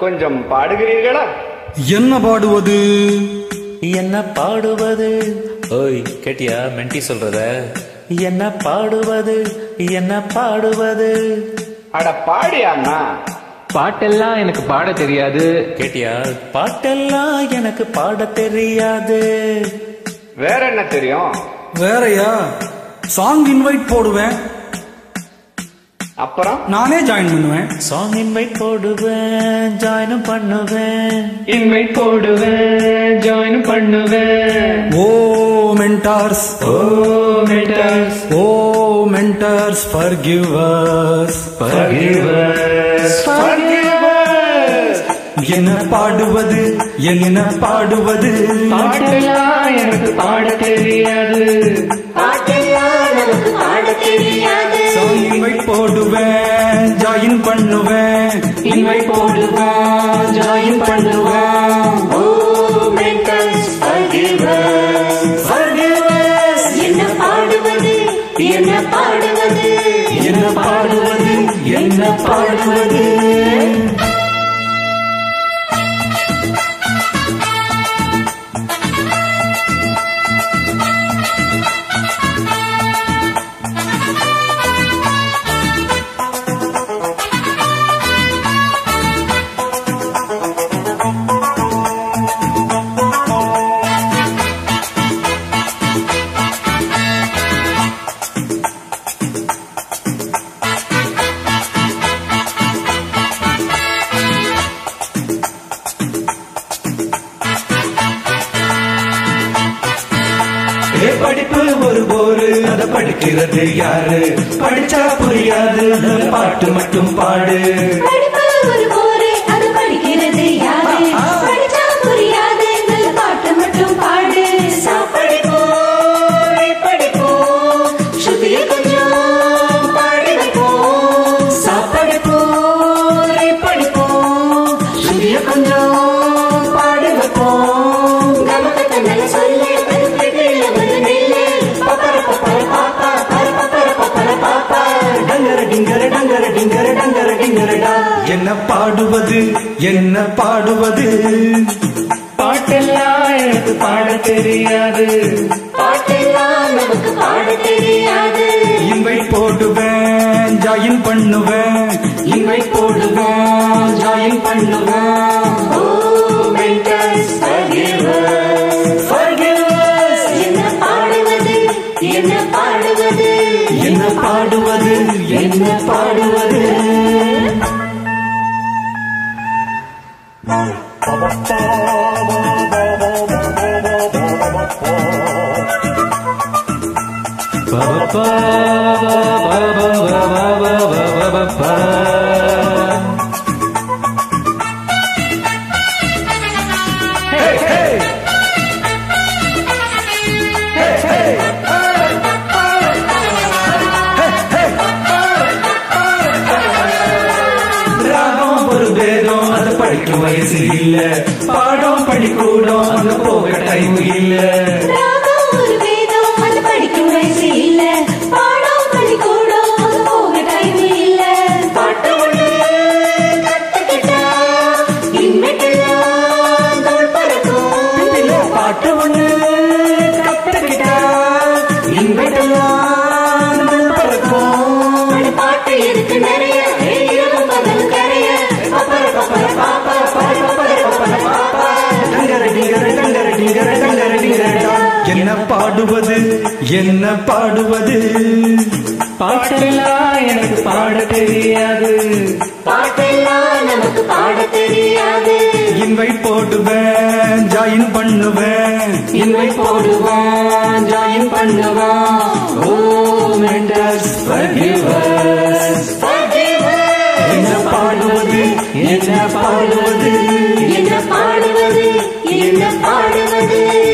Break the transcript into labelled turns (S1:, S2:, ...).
S1: கொஞ்சம் பாடுகிறீர்களா?
S2: என்ன பாடுவது?
S3: என்ன பாடுவது? ஓய் கேட்டியா மென்டி சொல்றத? என்ன பாடுவது? என்ன பாடுவது?
S1: அட பாடியாண்ணா.
S4: பாட்டெல்லாம் எனக்கு பாட தெரியாது.
S3: கேட்டியா? பாட்டெல்லாம் எனக்கு பாட தெரியாது.
S1: வேற என்ன தெரியும்?
S2: வேறயா? சாங் இன்வைட் போடுவேன்,
S1: அப்புறம்
S2: நானே ஜாயின் பண்ணுவேன்.
S3: சாங் இன்வைட் போடுவேன், ஜாயினும் பண்ணுவேன்.
S4: இன்வைட் போடுவேன், ஜாயின் பண்ணுவேன்.
S2: O mentors,
S4: O mentors,
S2: O mentors, forgive us,
S4: forgive us,
S1: forgive us.
S2: என்ன பாடுவது? என்ன பாடுவது?
S4: பாட்டெல்லாம் எனக்கு பாட தெரியாது.
S2: சாங் இன்வைட் போடுவேன், ஜாயின் பண்ணுவேன்.
S4: இன்வைட் போடுவேன், ஜாயின் பண்ணுவேன்.
S5: ஓ mentals forgive us,
S2: Forgive us.
S5: என்ன பாடுவது? என்ன பாடுவது?
S2: என்ன பாடுவது? என்ன பாடுவது? படிப்பு ஒரு போரு, அத படிக்கிறது யாரு? படிச்சா புரியாது, பாட்டு மட்டும் பாடு.
S5: படிப்பு ஒரு போரு, அது படிக்கிறது யாரு? படிச்சா புரியாது, நல்ல பாட்டு மட்டும் பாடு. சாப்படிப்போம், படிப்போம், ஸ்ருதிய கொஞ்சம் பாடி வைப்போம்.
S2: சாப்படிப்போம், படிப்போம், ஸ்ருதிய கொஞ்சம் பாடி வைப்போம்.
S5: கமகத்தை நல்ல சொல்லு, கருப்பையில வந்து நில்லு. பப்பர பப்பர பாப்பா, பர பப்பர பப்பர பாப்பா.
S2: டங்கர டிங்கர டங்கர டிங்கர டங்கர டிங்கரடா. என்ன பாடுவது? என்ன பாடுவது?
S4: பாட்டெல்லாம் எனக்கு பாட தெரியாது.
S5: பாட்டெல்லாம் நமக்கு பாட தெரியாது.
S2: இன்வைட் போடுவேன், ஜாயின் பண்ணுவேன். இன்வைட் போடுவேன், ஜாயின் பண்ணுவேன்.
S5: ஓ mentals forgive us,
S2: Forgive us.
S5: என்ன பாடுவது? என்ன பாடுவது?
S2: என்ன பாடுவது? என்ன பாடுவது? ராகம் ஒரு வேதம், அது படிக்கும் வயசு இல்ல. பாடம் படிக்கூடும், அங்க போக டைம் இல்ல.
S5: ராகம் ஒரு வேதம், அது படிக்கும் வயசு இல்ல. பாடம் பள்ளிக்கூடம், அது போக டைம் இல்ல. பாட்டு ஒண்ணு கத்துக்கிட்டா இன்மைக்கெல்லாம் தோள் பறக்கும்.
S2: பாட்டு ஒண்ணு கத்துக்கிட்டா இன்வைட்டெல்லாம் பறக்கும்.
S5: அந்த பாட்டு இருக்கு நிறைய, இரவும் பகலும் கரைய. பப்பர பப்பர பாப்பா, பர பப்பர பப்பர பாப்பா.
S2: டங்கர டிங்கர டங்கர டிங்கர டங்கர டிங்கரடா. என்ன பாடுவது? என்ன பாடுவது?
S4: பாட்டெல்லாம் எனக்கு பாட தெரியாது.
S5: பாட்டெல்லாம் நமக்கு பாட தெரியாது.
S2: இன்வைட் போடுவேன், ஜாயின் பண்ணுவேன். இன்வைட் போடுவேன், ஜாயின் பண்ணுவேன். ஓ mentals forgive us.
S5: Forgive us.
S2: என்ன பாடுவது? என்ன பாடுவது?
S5: என்ன பாடுவது? என்ன பாடுவது?